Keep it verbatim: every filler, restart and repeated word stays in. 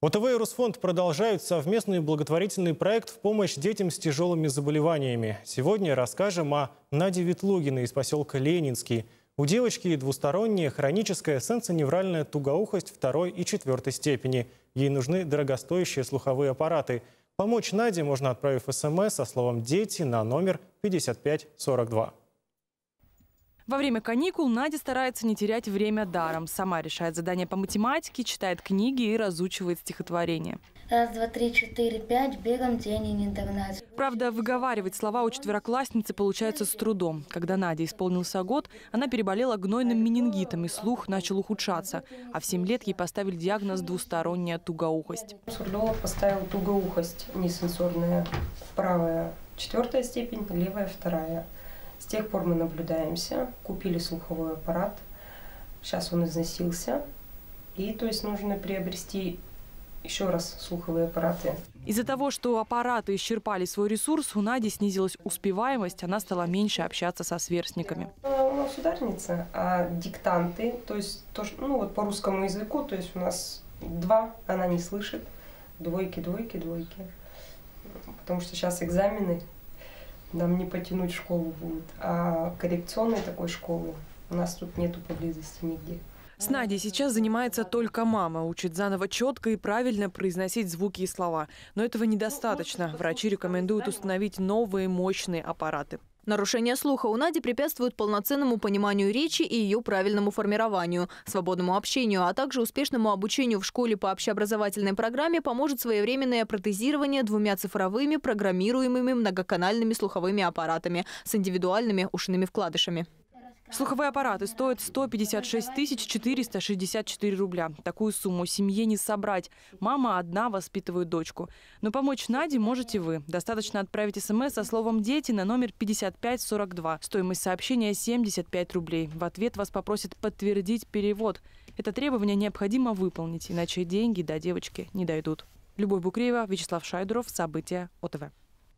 ОТВ и Русфонд продолжают совместный благотворительный проект в помощь детям с тяжелыми заболеваниями. Сегодня расскажем о Наде Ветлугиной из поселка Ленинский. У девочки двусторонняя хроническая сенсоневральная тугоухость второй и четвертой степени. Ей нужны дорогостоящие слуховые аппараты. Помочь Наде можно, отправив СМС со словом «Дети» на номер пятьдесят пять сорок два. Во время каникул Надя старается не терять время даром. Сама решает задания по математике, читает книги и разучивает стихотворения. Раз, два, три, четыре, пять, бегом день и интернет. Правда, выговаривать слова у четвероклассницы получается с трудом. Когда Наде исполнился год, она переболела гнойным менингитом, и слух начал ухудшаться. А в семь лет ей поставили диагноз двусторонняя тугоухость. Сурдолог поставил тугоухость несенсорная. Правая четвертая степень, левая вторая. С тех пор мы наблюдаемся, купили слуховой аппарат. Сейчас он износился. И то есть нужно приобрести еще раз слуховые аппараты. Из-за того, что аппараты исчерпали свой ресурс, у Нади снизилась успеваемость, она стала меньше общаться со сверстниками. У нас ударница, а диктанты, то есть то, ну, вот по русскому языку, то есть у нас два, она не слышит, двойки, двойки, двойки. Потому что сейчас экзамены, нам не потянуть школу будет. А коррекционной такой школы у нас тут нету поблизости нигде. С Надей сейчас занимается только мама. Учит заново четко и правильно произносить звуки и слова. Но этого недостаточно. Врачи рекомендуют установить новые мощные аппараты. Нарушение слуха у Нади препятствует полноценному пониманию речи и ее правильному формированию, свободному общению, а также успешному обучению в школе по общеобразовательной программе поможет своевременное протезирование двумя цифровыми программируемыми многоканальными слуховыми аппаратами с индивидуальными ушными вкладышами. Слуховые аппараты стоят сто пятьдесят шесть тысяч четыреста шестьдесят четыре рубля. Такую сумму семье не собрать. Мама одна воспитывает дочку. Но помочь Наде можете вы. Достаточно отправить СМС со словом «Дети» на номер пятьдесят пять сорок два. Стоимость сообщения семьдесят пять рублей. В ответ вас попросят подтвердить перевод. Это требование необходимо выполнить, иначе деньги до девочки не дойдут. Любовь Букреева, Вячеслав Шайдуров. События ОТВ.